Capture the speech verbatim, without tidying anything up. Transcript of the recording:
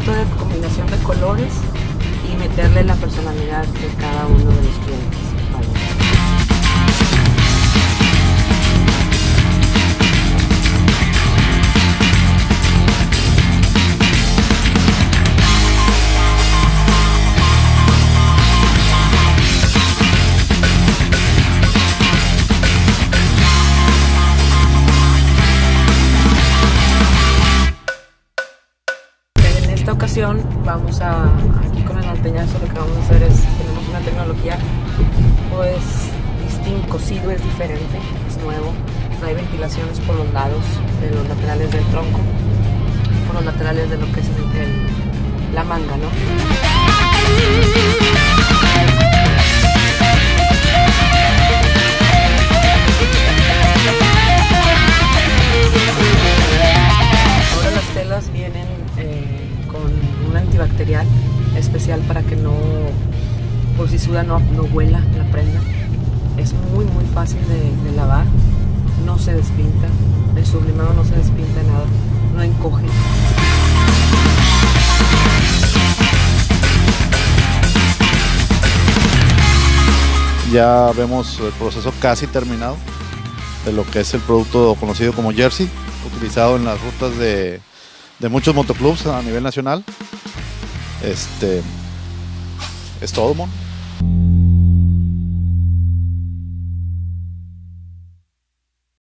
punto de combinación de colores y meterle la personalidad de cada uno de los clientes. Vale. En esta ocasión vamos a, aquí con el norteñazo, lo que vamos a hacer es, tenemos una tecnología pues distinto, cosido es diferente, es nuevo, no hay ventilaciones por los lados de los laterales del tronco, por los laterales de lo que es el, el, la manga, ¿no? Ahora las telas vienen eh, con un antibacterial especial para que no, por si suda, no, no huela la prenda. Es muy muy fácil de, de lavar, no se despinta, el sublimado no se despinta nada, no encoge. Ya vemos el proceso casi terminado de lo que es el producto conocido como jersey, utilizado en las rutas de, de muchos motoclubs a nivel nacional. Este, es todo, mon.